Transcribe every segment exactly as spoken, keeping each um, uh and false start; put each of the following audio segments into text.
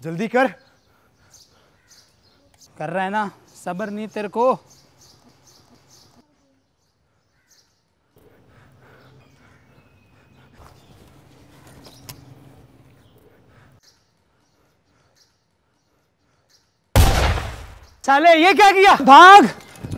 जल्दी कर। कर रहा है ना, सब्र नहीं तेरे को। साले ये क्या किया? भाग।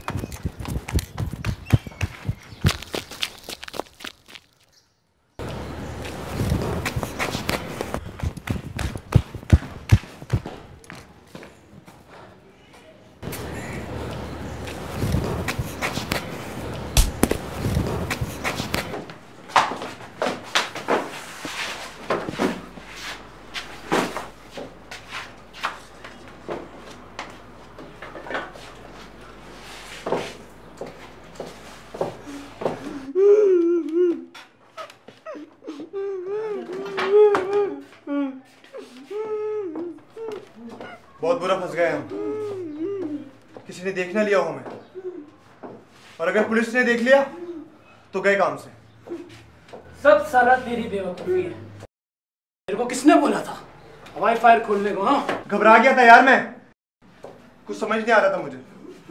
बहुत बुरा फंस गए हम। किसी ने देख ना लिया हो हमें, और अगर पुलिस ने देख लिया तो गए काम से। सब साला तेरी बेवकूफी है। तेरे को किसने बोला था हवाई फायर खोलने को? हाँ, घबरा गया था यार मैं, कुछ समझ नहीं आ रहा था मुझे।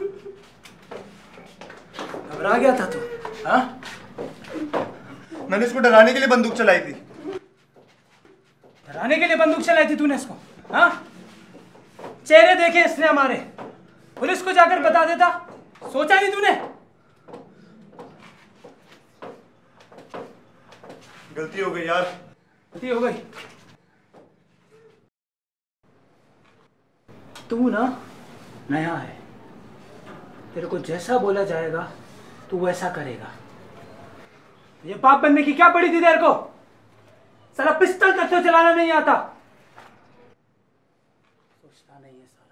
घबरा गया था तू? हाँ, मैंने इसको डराने के लिए बंदूक चलाई थी। डराने के लिए बंदूक चलाई थी तूने इसको? हाँ, चेहरे देखे इसने हमारे, पुलिस को जाकर बता देता। सोचा नहीं तूने? गलती हो गई यार, गलती हो गई। तू ना नया है, तेरे को जैसा बोला जाएगा तू वैसा करेगा। ये बाप बनने की क्या पड़ी थी तेरे को? साला पिस्टल तक तो चलाना नहीं आता। सोचता नहीं है साला।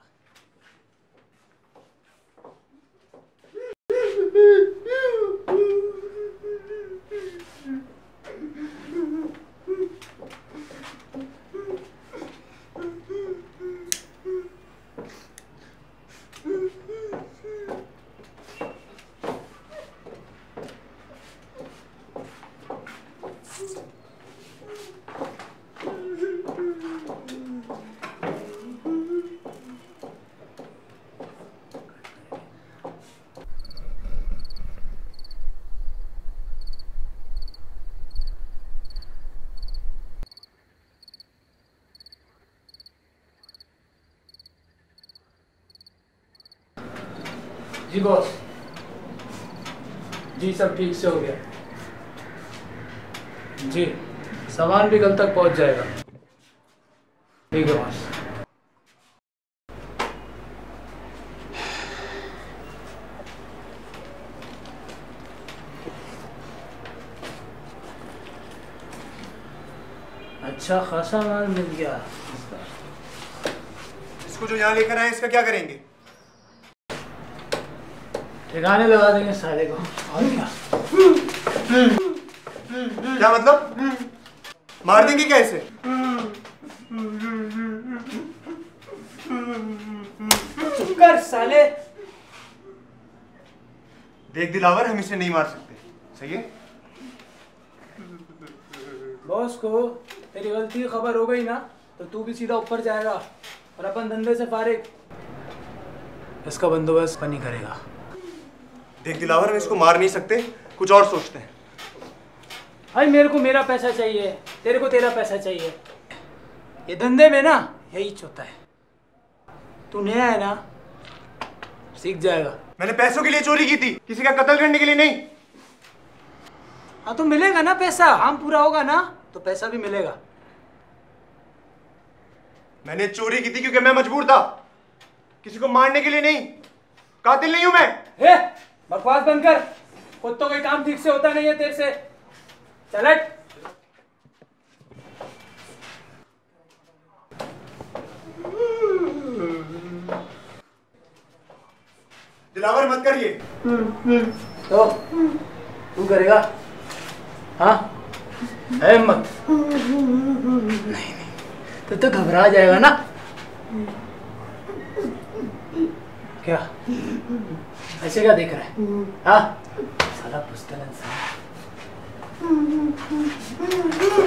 जी बॉस, जी सब ठीक से हो गया। जी सामान भी कल तक पहुंच जाएगा। ठीक है बॉस। अच्छा खासा माल मिल गया। इसको जो यहाँ लेकर आए इसका क्या करेंगे? ठिकाने लगा देंगे साले को, और क्या? क्या मतलब? मार देंगे क्या इसे? चुप कर साले। देख दिलावर, हम इसे नहीं मार सकते, सही है? बॉस को तेरी गलती की खबर हो गई ना तो तू भी सीधा ऊपर जाएगा और अपन धंधे से फारिग। इसका बंदोबस्त बनी करेगा। देख दिलावर, हम इसको मार नहीं सकते, कुछ और सोचते हैं। भाई मेरे को मेरा पैसा चाहिए, तेरे को तेरा पैसा चाहिए। ये धंधे में ना यही होता है। तू नया है ना, सीख जाएगा। मैंने पैसों के लिए चोरी की थी, किसी का कत्ल करने के लिए नहीं। हाँ तो मिलेगा ना पैसा, काम पूरा होगा ना तो पैसा भी मिलेगा। मैंने चोरी की थी क्योंकि मैं मजबूर था, किसी को मारने के लिए नहीं। कातिल नहीं हूं मैं। हे, बकवास बंद कर। खुद तो कोई काम ठीक से होता नहीं है तेरे से। चल हट। दिलावर मत करिए। तो तू करेगा? हाँ, है मत। नहीं नहीं, तो तो घबरा जाएगा ना। क्या ऐसे क्या देख रहा है? हाँ, साला पुस्तक इंसान।